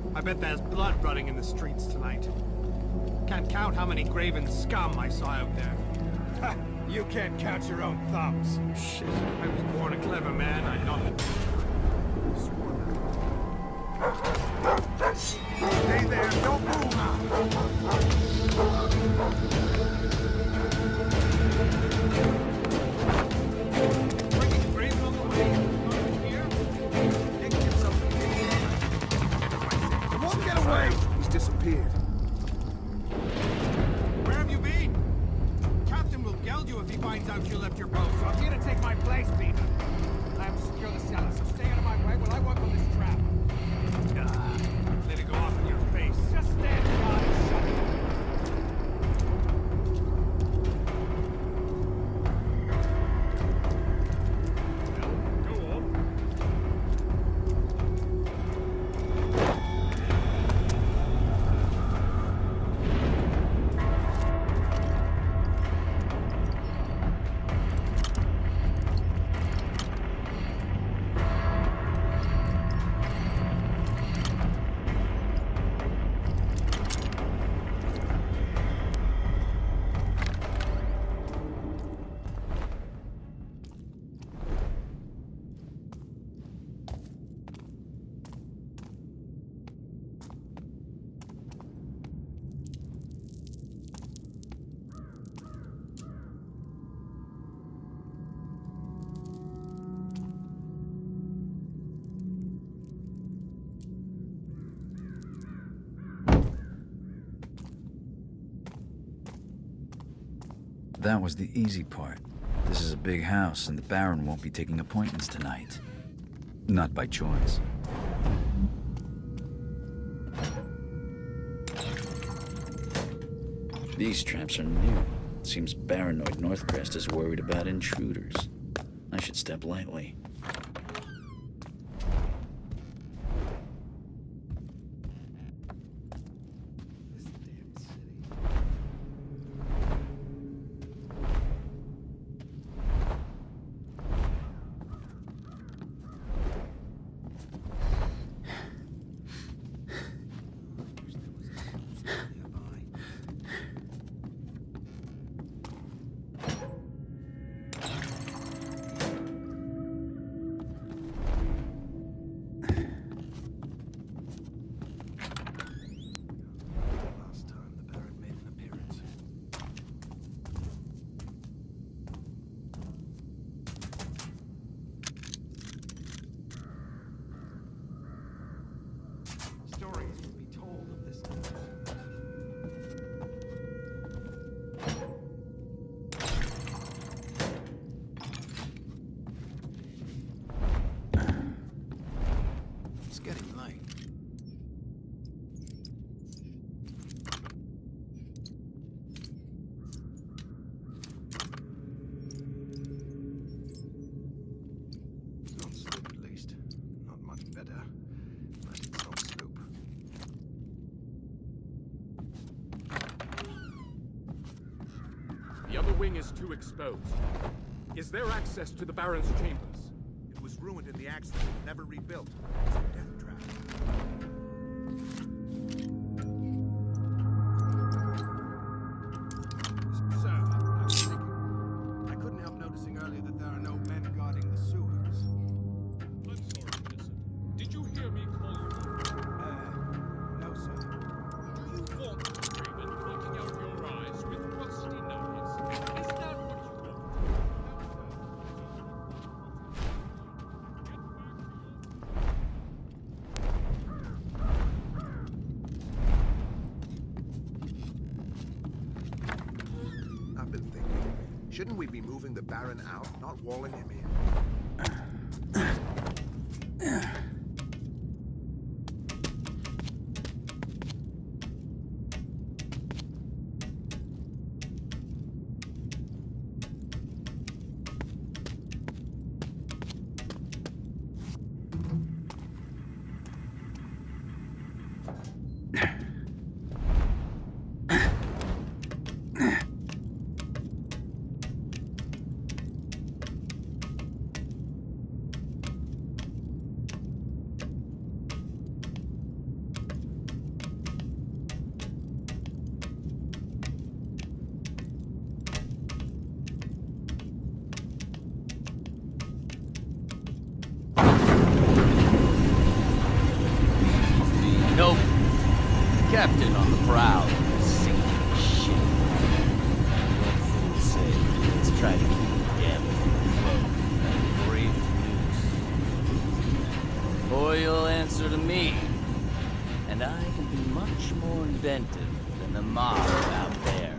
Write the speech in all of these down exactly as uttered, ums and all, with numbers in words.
I bet there's blood running in the streets tonight. Can't count how many graven scum I saw out there. Ha! You can't count your own thumbs. Shit, I was born a clever man, I know. Stay there, don't move! Bringing graven on the way. Here? Nick, get something. He won't get away! He's disappeared. Where have you been? Captain will geld you if he finds out you left your post. I'm here to take my place, Peter. I have to secure the cellar, so stay out of my way while I work on this trap. Ah, let it go off in your face. Just stand guard and shut it. Well, go on. That was the easy part. This is a big house, and the Baron won't be taking appointments tonight. Not by choice. These traps are new. Seems Baranoid Northcrest is worried about intruders. I should step lightly. The other wing is too exposed. Is there access to the Baron's chambers? It was ruined in the accident, never rebuilt. It's a death trap. Sir, I was thinking. I couldn't help noticing earlier that there are no men guarding the sewers. I'm sorry, listen. Did you hear me call you? Uh, no, sir. Do you want the Raven pointing out your eyes with rusty knives? Is that what you want? I've been thinking, shouldn't we be moving the Baron out, not walling him in? answer to me. And I can be much more inventive than the mob out there.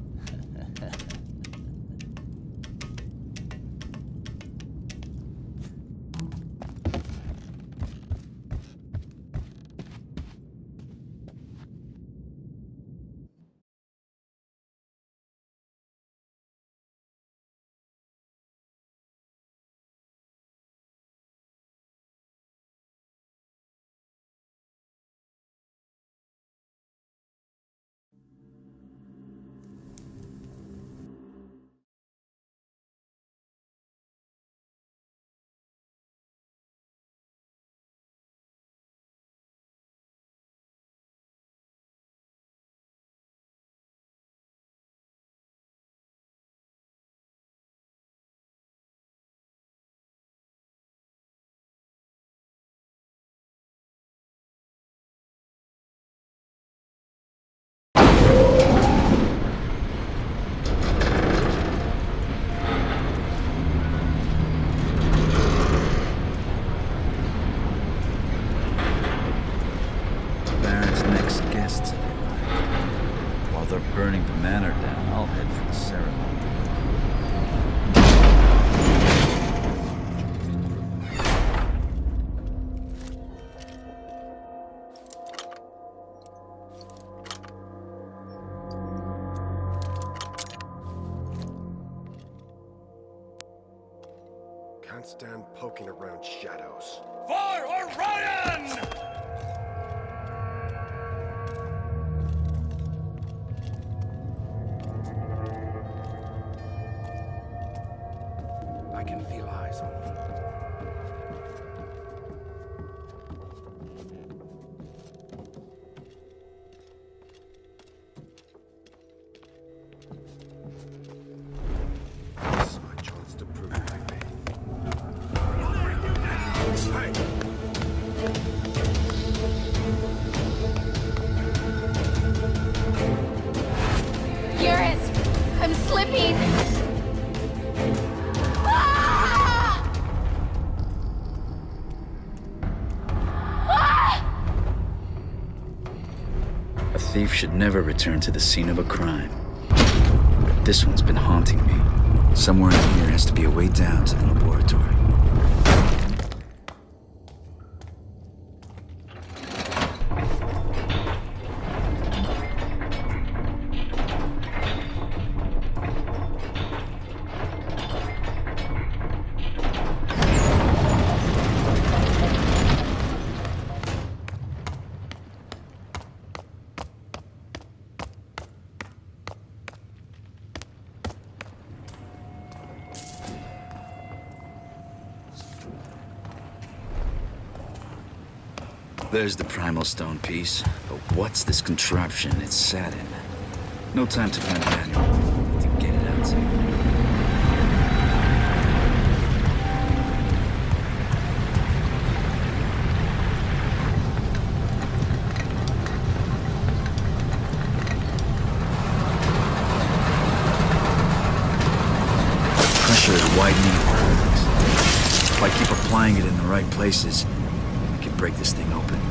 Burning the manor down, I'll head for the ceremony. Can't stand poking around shadows. For Orion! I can feel eyes on me. This is my chance to prove my faith. Hey! Garrett, I'm slipping. A thief should never return to the scene of a crime. But this one's been haunting me. Somewhere in here has to be a way down to the laboratory. There's the primal stone piece, but what's this contraption it's sat in? No time to find a manual. Need to get it out. Pressure is widening. If I keep applying it in the right places, I can break this thing open.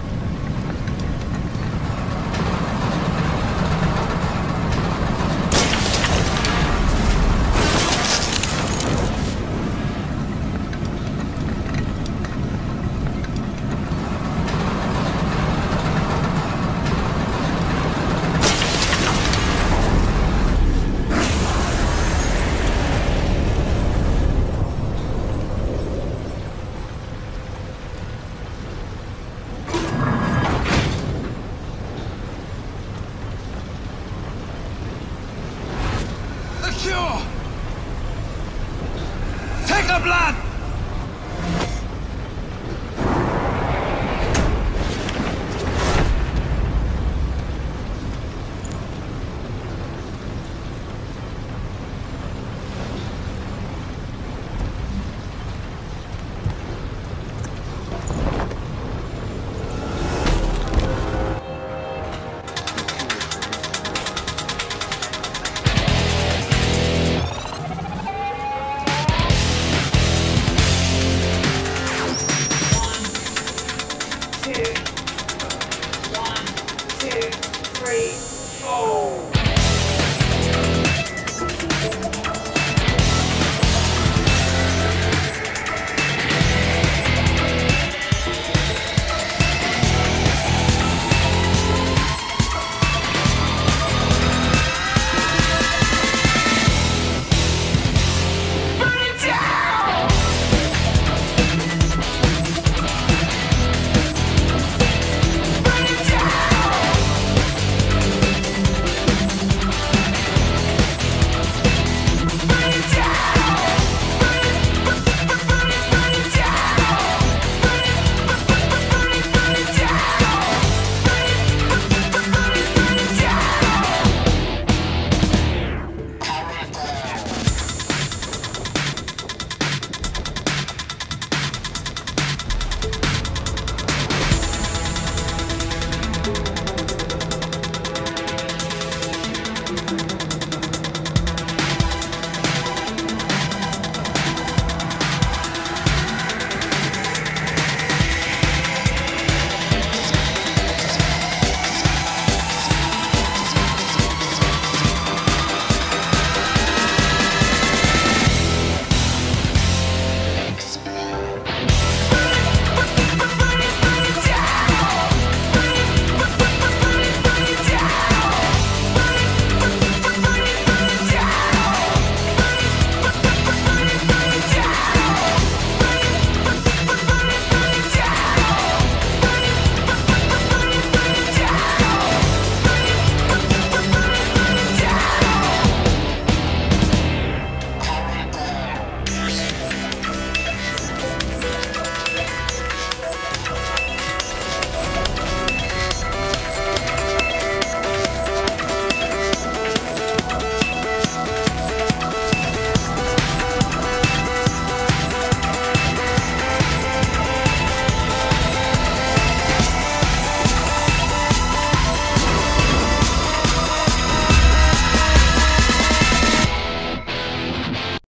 two, one, two, three.